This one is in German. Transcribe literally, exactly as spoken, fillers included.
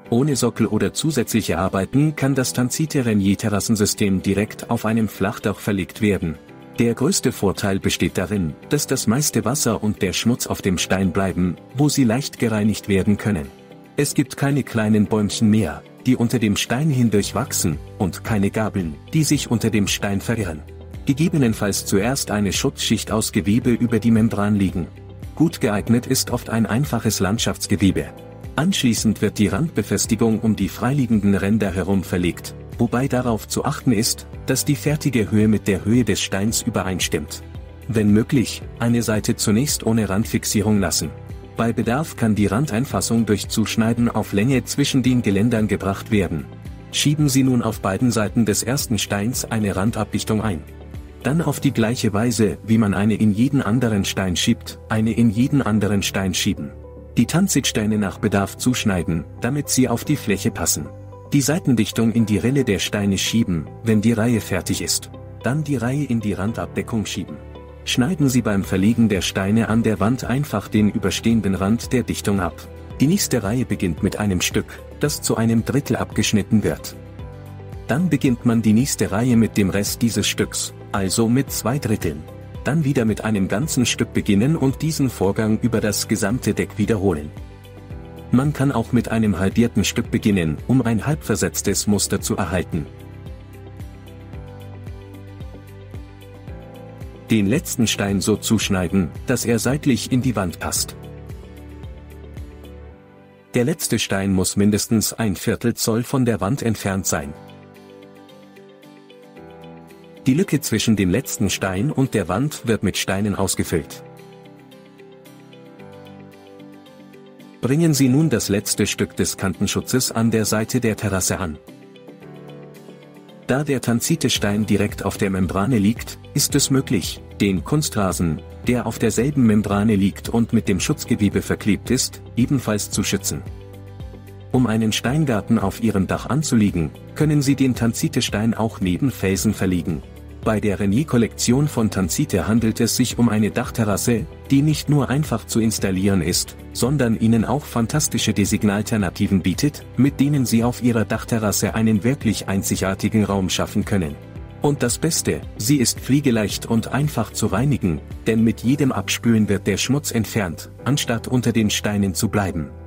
Ohne Sockel oder zusätzliche Arbeiten kann das Tanzite-Renier-Terrassensystem direkt auf einem Flachdach verlegt werden. Der größte Vorteil besteht darin, dass das meiste Wasser und der Schmutz auf dem Stein bleiben, wo sie leicht gereinigt werden können. Es gibt keine kleinen Bäumchen mehr, die unter dem Stein hindurch wachsen, und keine Gabeln, die sich unter dem Stein verirren. Gegebenenfalls zuerst eine Schutzschicht aus Gewebe über die Membran legen. Gut geeignet ist oft ein einfaches Landschaftsgewebe. Anschließend wird die Randbefestigung um die freiliegenden Ränder herum verlegt, wobei darauf zu achten ist, dass die fertige Höhe mit der Höhe des Steins übereinstimmt. Wenn möglich, eine Seite zunächst ohne Randfixierung lassen. Bei Bedarf kann die Randeinfassung durch Zuschneiden auf Länge zwischen den Geländern gebracht werden. Schieben Sie nun auf beiden Seiten des ersten Steins eine Randabdichtung ein. Dann auf die gleiche Weise, wie man eine in jeden anderen Stein schiebt, eine in jeden anderen Stein schieben. Die Tanzitsteine nach Bedarf zuschneiden, damit sie auf die Fläche passen. Die Seitendichtung in die Rille der Steine schieben, wenn die Reihe fertig ist. Dann die Reihe in die Randabdeckung schieben. Schneiden Sie beim Verlegen der Steine an der Wand einfach den überstehenden Rand der Dichtung ab. Die nächste Reihe beginnt mit einem Stück, das zu einem Drittel abgeschnitten wird. Dann beginnt man die nächste Reihe mit dem Rest dieses Stücks, also mit zwei Dritteln. Dann wieder mit einem ganzen Stück beginnen und diesen Vorgang über das gesamte Deck wiederholen. Man kann auch mit einem halbierten Stück beginnen, um ein halbversetztes Muster zu erhalten. Den letzten Stein so zuschneiden, dass er seitlich in die Wand passt. Der letzte Stein muss mindestens ein Viertel Zoll von der Wand entfernt sein. Die Lücke zwischen dem letzten Stein und der Wand wird mit Steinen ausgefüllt. Bringen Sie nun das letzte Stück des Kantenschutzes an der Seite der Terrasse an. Da der Tanzite-Stein direkt auf der Membrane liegt, ist es möglich, den Kunstrasen, der auf derselben Membrane liegt und mit dem Schutzgewebe verklebt ist, ebenfalls zu schützen. Um einen Steingarten auf Ihrem Dach anzulegen, können Sie den Tanzite-Stein auch neben Felsen verlegen. Bei der Renier-Kollektion von Tanzite handelt es sich um eine Dachterrasse, die nicht nur einfach zu installieren ist, sondern Ihnen auch fantastische Designalternativen bietet, mit denen Sie auf Ihrer Dachterrasse einen wirklich einzigartigen Raum schaffen können. Und das Beste, sie ist pflegeleicht und einfach zu reinigen, denn mit jedem Abspülen wird der Schmutz entfernt, anstatt unter den Steinen zu bleiben.